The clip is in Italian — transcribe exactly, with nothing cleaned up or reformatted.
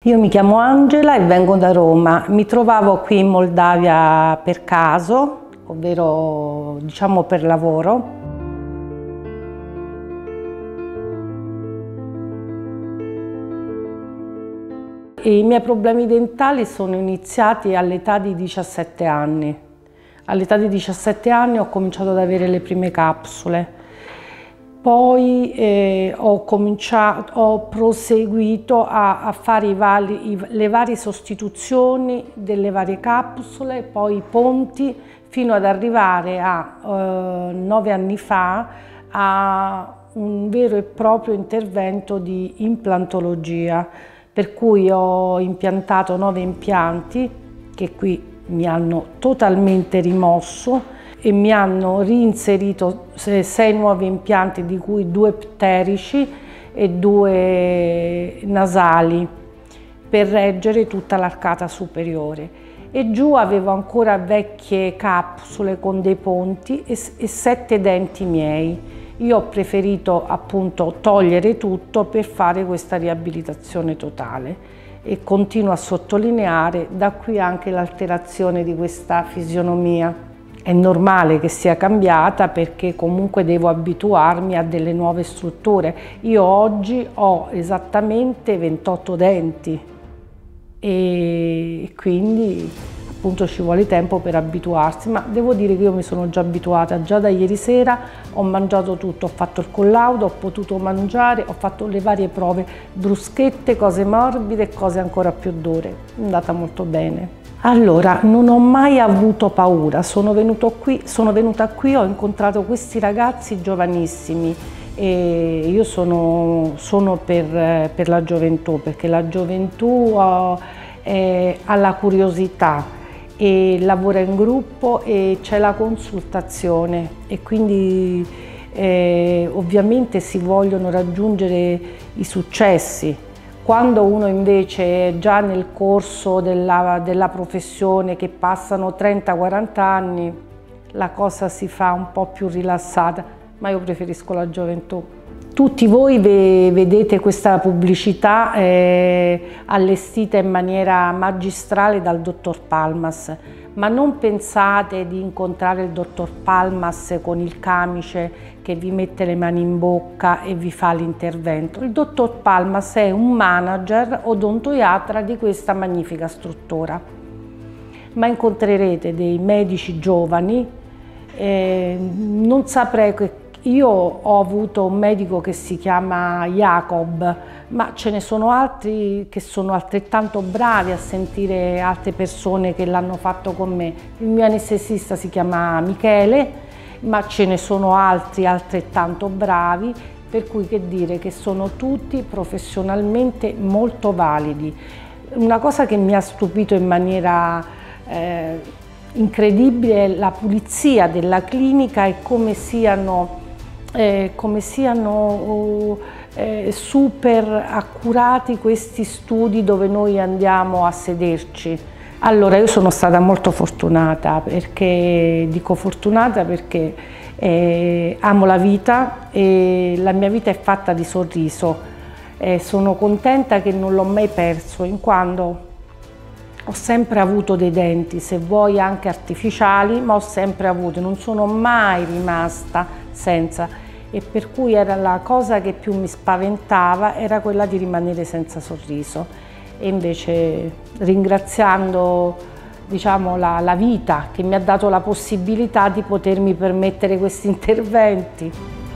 Io mi chiamo Angela e vengo da Roma. Mi trovavo qui in Moldavia per caso, ovvero diciamo per lavoro. I miei problemi dentali sono iniziati all'età di diciassette anni. All'età di diciassette anni ho cominciato ad avere le prime capsule. Poi eh, ho, cominciato, ho proseguito a, a fare i vari, i, le varie sostituzioni delle varie capsule, poi i ponti, fino ad arrivare a eh, nove anni fa a un vero e proprio intervento di implantologia, per cui ho impiantato nove impianti che qui mi hanno totalmente rimosso e mi hanno reinserito sei nuovi impianti, di cui due pterici e due nasali, per reggere tutta l'arcata superiore. E giù avevo ancora vecchie capsule con dei ponti e, e sette denti miei. Io ho preferito appunto togliere tutto per fare questa riabilitazione totale e continuo a sottolineare da qui anche l'alterazione di questa fisionomia. È normale che sia cambiata perché comunque devo abituarmi a delle nuove strutture. Io oggi ho esattamente ventotto denti e quindi appunto ci vuole tempo per abituarsi, ma devo dire che io mi sono già abituata. Già da ieri sera ho mangiato tutto, ho fatto il collaudo, ho potuto mangiare, ho fatto le varie prove, bruschette, cose morbide e cose ancora più dure. È andata molto bene. Allora, non ho mai avuto paura, sono, venuto qui, sono venuta qui, ho incontrato questi ragazzi giovanissimi e io sono, sono per, per la gioventù, perché la gioventù ha, è, ha la curiosità e lavora in gruppo e c'è la consultazione e quindi eh, ovviamente si vogliono raggiungere i successi. Quando uno invece è già nel corso della, della professione, che passano trenta quaranta anni, la cosa si fa un po' più rilassata, ma io preferisco la gioventù. Tutti voi vedete questa pubblicità eh, allestita in maniera magistrale dal dottor Palmas, ma non pensate di incontrare il dottor Palmas con il camice che vi mette le mani in bocca e vi fa l'intervento. Il dottor Palmas è un manager odontoiatra di questa magnifica struttura, ma incontrerete dei medici giovani, eh, non saprei che io ho avuto un medico che si chiama Jacob, ma ce ne sono altri che sono altrettanto bravi a sentire altre persone che l'hanno fatto con me. Il mio anestesista si chiama Michele, ma ce ne sono altri altrettanto bravi, per cui che dire che sono tutti professionalmente molto validi. Una cosa che mi ha stupito in maniera eh, incredibile è la pulizia della clinica e come siano Eh, come siano eh, super accurati questi studi dove noi andiamo a sederci. Allora, io sono stata molto fortunata, perché dico fortunata perché eh, amo la vita e la mia vita è fatta di sorriso. Eh, sono contenta che non l'ho mai perso, in quanto ho sempre avuto dei denti, se vuoi anche artificiali, ma ho sempre avuto, non sono mai rimasta senza, e per cui era la cosa che più mi spaventava, era quella di rimanere senza sorriso. E invece, ringraziando diciamo, la, la vita che mi ha dato la possibilità di potermi permettere questi interventi.